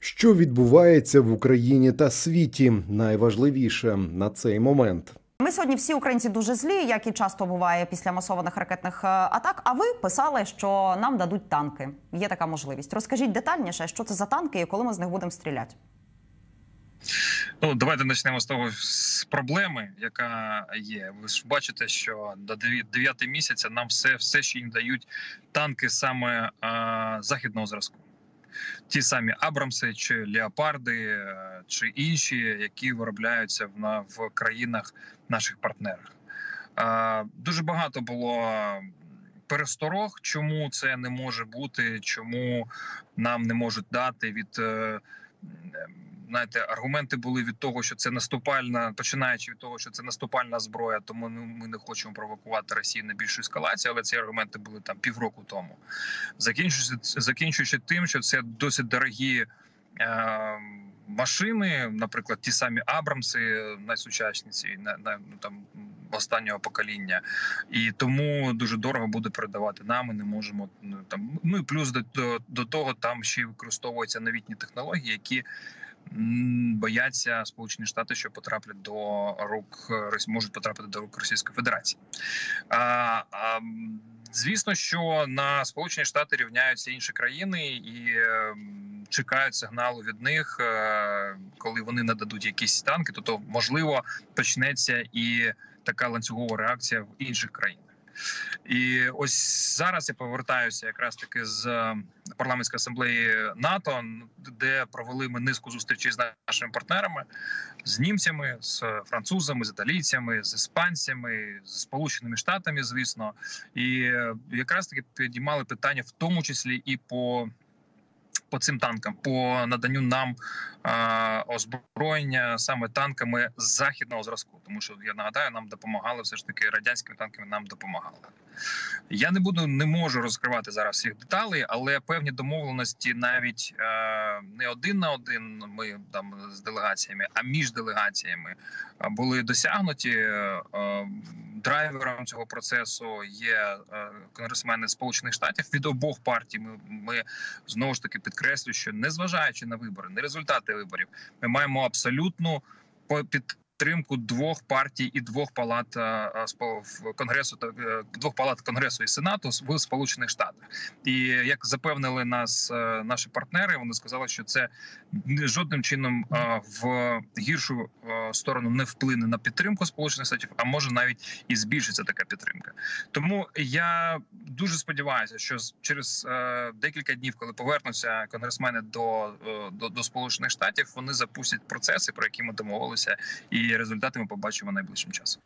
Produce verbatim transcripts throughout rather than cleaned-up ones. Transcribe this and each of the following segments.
Що відбувається в Україні та світі? Найважливіше на цей момент. Ми сьогодні всі українці дуже злі, як і часто буває після масованих ракетних атак. А ви писали, що нам дадуть танки. Є така можливість. Розкажіть детальніше, що це за танки і коли ми з них будемо стріляти. Ну, давайте почнемо з того, з проблеми, яка є. Ви ж бачите, що до дев'ятого місяця нам все, все ще їм дають танки саме а, західного зразку. Ті самі Абрамси, чи Леопарди, чи інші, які виробляються в, на, в країнах наших партнерів. А, дуже багато було пересторог, чому це не може бути, чому нам не можуть дати від... Знаєте, аргументи були від того, що це наступальна, починаючи від того, що це наступальна зброя, тому ми не хочемо провокувати Росію на більшу ескалацію, але ці аргументи були там півроку тому. Закінчуючи, закінчуючи тим, що це досить дорогі е, машини, наприклад, ті самі Абрамси, найсучасніші, на, на, там, останнього покоління, і тому дуже дорого буде передавати нам, ми не можемо, ну, там, ну і плюс до, до, до того там ще використовуються новітні технології, які бояться Сполучені Штати, що потраплять до рук, можуть потрапити до рук Російської Федерації. А, а, звісно, що на Сполучені Штати рівняються інші країни і е, чекають сигналу від них, е, коли вони нададуть якісь танки, то, то можливо почнеться і така ланцюгова реакція в інших країнах. І ось зараз я повертаюся якраз таки з парламентської асамблеї НАТО, де провели ми низку зустрічей з нашими партнерами, з німцями, з французами, з італійцями, з іспанцями, з Сполученими Штатами, звісно. І якраз таки підіймали питання, в тому числі і по по цим танкам, по наданню нам а, озброєння саме танками західного зразку. Тому що, я нагадаю, нам допомагали, все ж таки радянськими танками нам допомагали. Я не буду, не можу розкривати зараз всіх деталей, але певні домовленості навіть е, не один на один ми там з делегаціями, а між делегаціями були досягнуті. Е, драйвером цього процесу є е, конгресмени Сполучених Штатів від обох партій. Ми, ми знову ж таки підкреслюю, що незважаючи на вибори, на результати виборів, ми маємо абсолютну підтримку підтримку двох партій і двох палат конгресу, двох палат конгресу і сенату в Сполучених Штатах. І як запевнили нас наші партнери, вони сказали, що це жодним чином в гіршу сторону не вплине на підтримку Сполучених Штатів, а може навіть і збільшиться така підтримка. Тому я дуже сподіваюся, що через декілька днів, коли повернуться конгресмени до, до, до Сполучених Штатів, вони запустять процеси, про які ми домовилися, і результати ми побачимо найближчим часом.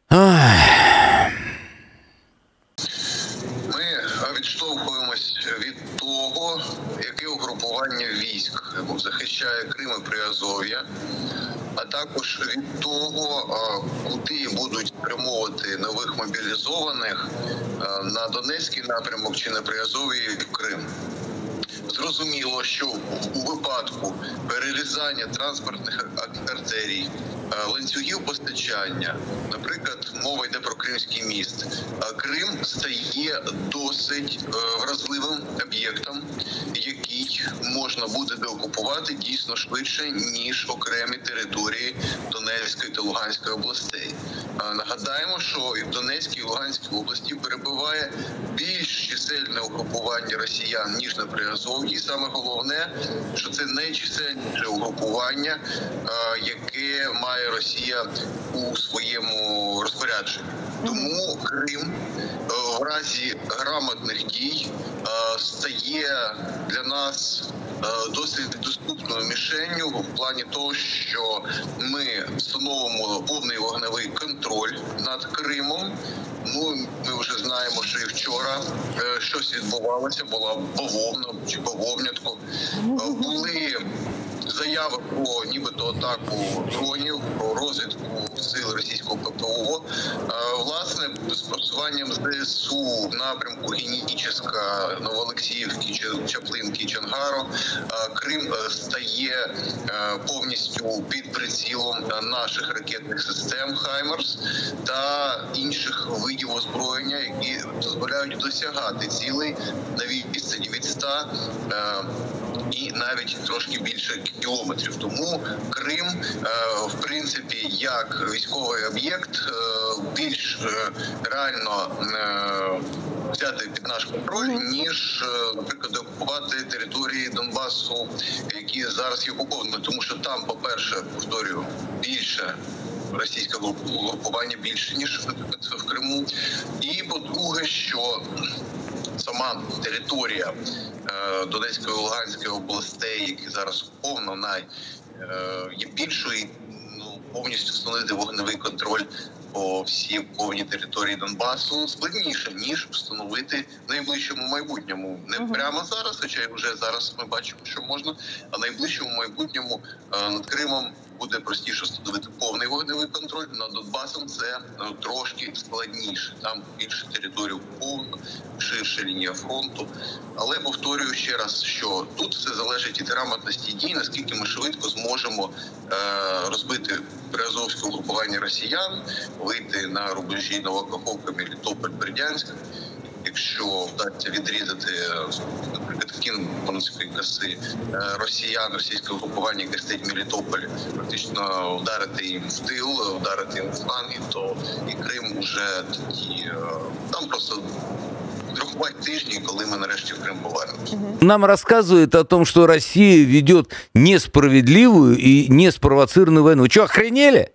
Ми відштовхуємось від того, яке угрупування військ захищає Крим і Приазов'я, а також від того, куди будуть спрямовувати нових мобілізованих на Донецький напрямок чи на Приазов'я і в Крим. Зрозуміло, що у випадку перерізання транспортних артерій, ланцюгів постачання, наприклад, мова йде про Кримський міст, Крим стає досить вразливим об'єктом, який можна буде деокупувати дійсно швидше, ніж окремі території Донецької та Луганської областей. Нагадаємо, що і в Донецькій і Луганській області перебуває більш чисельне угрупування росіян, ніж на Приазов'ї. І саме головне, що це найчисельніше угрупування, яке має Росія у своєму розпорядженні. Тому Крим в разі грамотних дій стає для нас досить доступною мішенню в плані того, що ми встановимо повний вогневий контроль над Кримом. Ну, ми вже знаємо, що і вчора е, щось відбувалося, була бавовна чи бавовнятко. Е, були заяви про нібито атаку дронів, про розвідку сил російського ППО. Е, власне, з просуванням ЗСУ в напрямку Геніческа, Новоолексіївки, Чаплинки, Чонгаро, е, Крим стає е, повністю під прицілом наших ракетних систем «Хаймерс» та інших видів озброєння, які дозволяють досягати цілей на відстані від ста і навіть трошки більше кілометрів. Тому Крим, в принципі, як військовий об'єкт, більш реально взяти під наш контроль, ніж, наприклад, окупувати території Донбасу, які зараз є окупованими. Тому що там, по-перше, повторюю, більше російське групування, більше, ніж в Криму. І, по-друге, що сама територія Донецької і Луганської областей, які зараз окуповано, вона є більшою, ну, повністю встановити вогневий контроль по всій окупованій території Донбасу складніше, ніж встановити в найближчому майбутньому. Не прямо зараз, хоча вже зараз ми бачимо, що можна, а в найближчому майбутньому над Кримом буде простіше встановити повний вогневий контроль, над Донбасом це ну, трошки складніше. Там більше територій окуповано, ширша лінія фронту. Але повторюю ще раз, що тут все залежить від грамотності дій, наскільки ми швидко зможемо е розбити приазовське угрупування росіян, вийти на рубежі Новокаховка, Мелітополь, Бердянськ. Якщо вдасться відрізати, наприклад, в Кінбурнської коси росіян, російське угрупування, яке стоїть в Мелітополі, практично вдарити їм в тил, вдарити їм в фланги, то і Крим уже тоді, там просто рахувати тижні, коли мы нарешті в Крым повернемся. Нам рассказывают о том, что Россия ведет несправедливую и неспровоцированную войну. Что, охренели?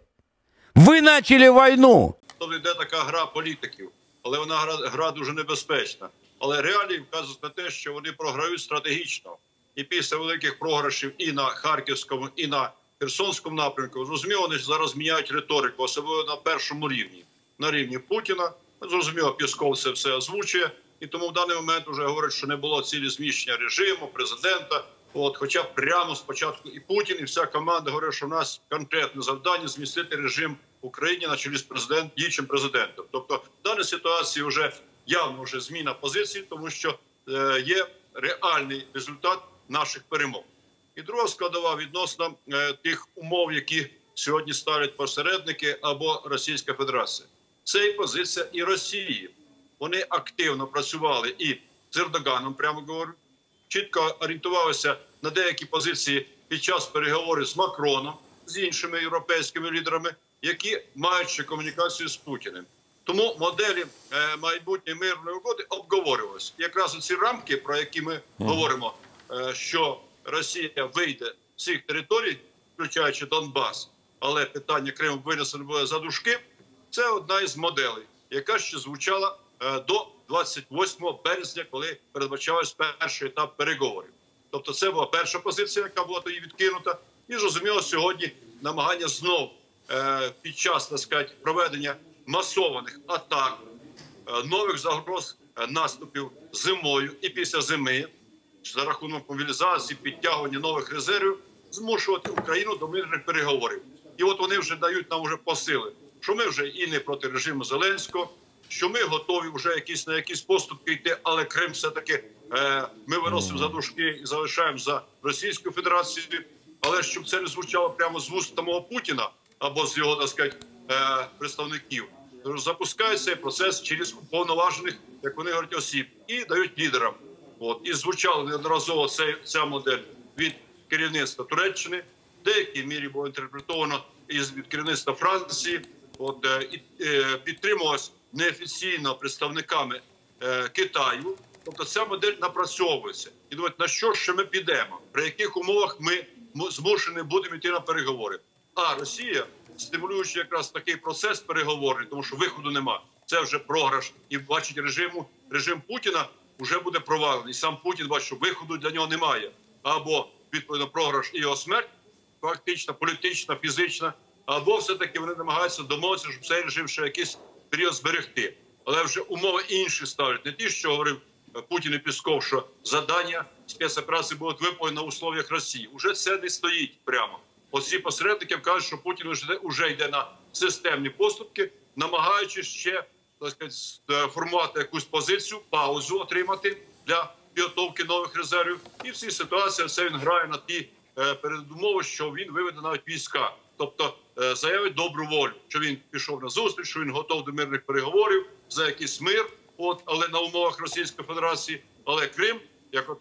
Ви начали війну! Тобто йде така гра політиків, але вона гра, гра дуже небезпечна. Але реалії вказують на те, що вони програють стратегічно. І після великих програшів і на Харківському, і на Херсонському напрямку, зрозуміло, вони зараз міняють риторику, особливо на першому рівні. На рівні Путіна, зрозуміло, Пєсков це все озвучує. І тому в даний момент вже говорять, що не було цілі зміщення режиму, президента. От, хоча прямо спочатку і Путін, і вся команда говорить, що в нас конкретне завдання змістити режим в Україні на чолі з президент, діючим президентом. Тобто в даній ситуації вже явно вже зміна позиції, тому що е, є реальний результат наших перемог. І друга складова відносно е, тих умов, які сьогодні ставлять посередники або Російська Федерація. Це і позиція і Росії. Вони активно працювали і з Ердоганом, прямо говорю, чітко орієнтувалися на деякі позиції під час переговорів з Макроном, з іншими європейськими лідерами, які мають ще комунікацію з Путіним. Тому моделі е, майбутньої мирної угоди обговорювалися. Якраз ці рамки, про які ми mm. говоримо, е, що Росія вийде з цих територій, включаючи Донбас, але питання Криму винесено буде за дужки, це одна із моделей, яка ще звучала е, до двадцять восьмого березня, коли передбачався перший етап переговорів. Тобто це була перша позиція, яка була тоді відкинута. І, зрозуміло, сьогодні намагання знов е, під час, так сказати, проведення масованих атак, е, нових загроз е, наступів зимою і після зими, за рахунок мобілізації, підтягування нових резервів, змушувати Україну до мирних переговорів. І от вони вже дають нам вже посили, що ми вже і не проти режиму Зеленського, що ми готові вже якісь на якісь поступки йти, але Крим все-таки е, ми виносимо за дужки і залишаємо за Російською Федерацією. Але щоб це не звучало прямо з вуст самого Путіна або з його, так сказати, е, представників, запускають цей процес через уповноважених, як вони говорять, осіб, і дають лідерам. От. І звучала неодноразово ця, ця модель від керівництва Туреччини, в деякій мірі було інтерпретовано із від керівництва Франції, от, е, і е, підтримувалось неофіційно представниками е, Китаю. Тобто ця модель напрацьовується. І думають, на що ще ми підемо, при яких умовах ми змушені будемо йти на переговори. А Росія, стимулюючи якраз такий процес переговорний, тому що виходу нема, це вже програш. І бачить режиму, режим Путіна вже буде провалений. Сам Путін бачить, що виходу для нього немає. Або, відповідно, програш і його смерть, фактично, політична, фізична, або все-таки вони намагаються домовитися, щоб цей режим ще якийсь період зберегти. Але вже умови інші ставлять. Не ті, що говорив Путін і Пєсков, що завдання спецоперації будуть виконані на условиях Росії. Уже це не стоїть прямо. Оці посередники кажуть, що Путін вже, вже йде на системні поступки, намагаючись ще, так сказати, формувати якусь позицію, паузу отримати для підготовки нових резервів. І в цій ситуації це він грає на ті е, передумови, що він виведе навіть війська. Тобто е, заявить добру волю, що він пішов на зустріч, що він готов до мирних переговорів за якийсь мир, от, але на умовах Російської Федерації. Але Крим, як ото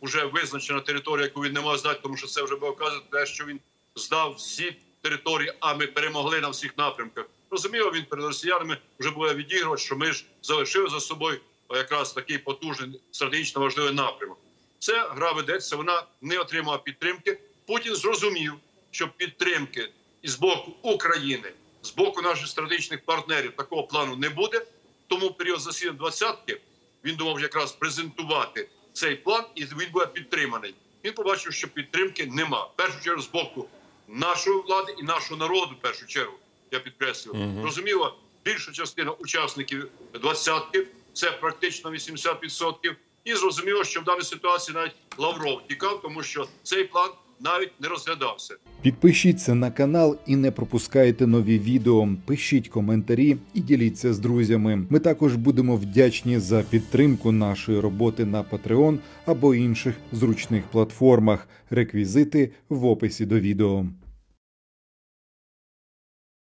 вже визначена територія, яку він не мав здати, тому що це вже було вказано, те, що він здав всі території, а ми перемогли на всіх напрямках. Розуміло, він перед росіянами вже буде відігрувати, що ми ж залишили за собою якраз такий потужний, стратегічно важливий напрямок. Це гра ведеться, вона не отримала підтримки. Путін зрозумів, що підтримки із боку України, з боку наших стратегічних партнерів такого плану не буде. Тому в період засідання двадцятки він думав якраз презентувати цей план, і він буде підтриманий. Він побачив, що підтримки нема. В першу чергу з боку нашої влади і нашого народу, в першу чергу, я підкреслюю. Угу. Розуміло, більша частина учасників двадцятки, це практично вісімдесят відсотків. І зрозуміло, що в даній ситуації навіть Лавров тікав, тому що цей план навіть не розглядався. Підпишіться на канал і не пропускайте нові відео. Пишіть коментарі і діліться з друзями. Ми також будемо вдячні за підтримку нашої роботи на Patreon або інших зручних платформах. Реквізити в описі до відео.